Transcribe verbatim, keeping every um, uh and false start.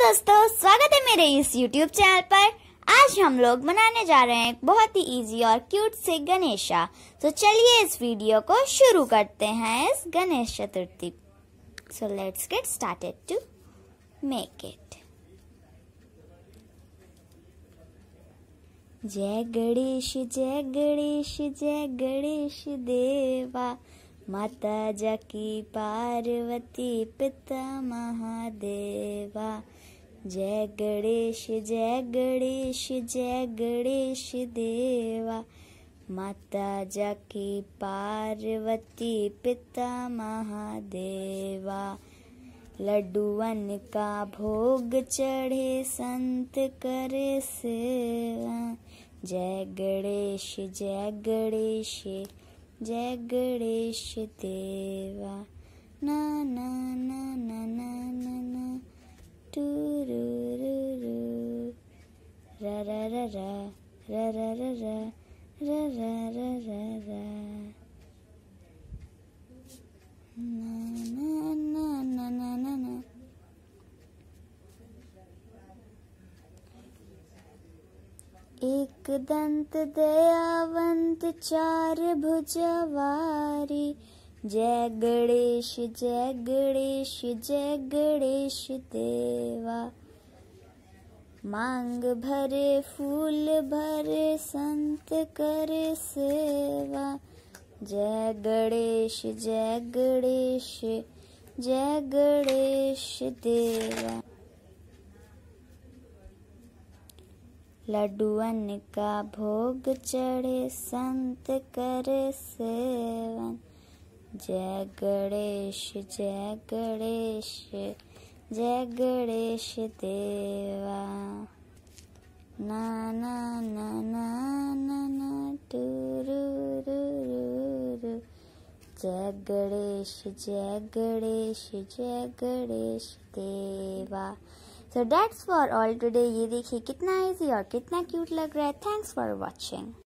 दोस्तों, स्वागत है मेरे इस YouTube चैनल पर। आज हम लोग बनाने जा रहे हैं एक बहुत ही इजी और क्यूट से गणेशा। तो चलिए इस वीडियो को शुरू करते हैं इस Ganesh Chaturthi. So let's get started to make it. जय गणेश जय गणेश जय गणेश देवा, माता जाकी पार्वती पिता महादेवा। जय गणेश जय गणेश जय गणेश देवा, माता जाकी पार्वती पिता महादेवा। लड्डूअन का भोग चढ़े संत करे सेवा। जय गणेश जय गणेश जय गणेश देवा। ना ना ना ना ना ना ना टूरूरूरू रा रा रा रा रा रा रा रा रा रा रा रा ना ना ना ना ना ना ना। एक दंत दयावंत चार भुजवारी, जय गणेश जय गणेश जय गणेश देवा। मांग भरे फूल भरे संत करे सेवा। जय गणेश जय गणेश जय गणेश देवा। लड्डूअन का भोग चढ़े संत करे सेवन। जय गणेश जय गणेश जय गणेश देवा। ना ना ना ना ना ना टूरूरूरू जय गणेश जय गणेश जय गणेश देवा। So that's for all today। ये देखिए कितना इजी और कितना क्यूट लग रहा है। Thanks for watching.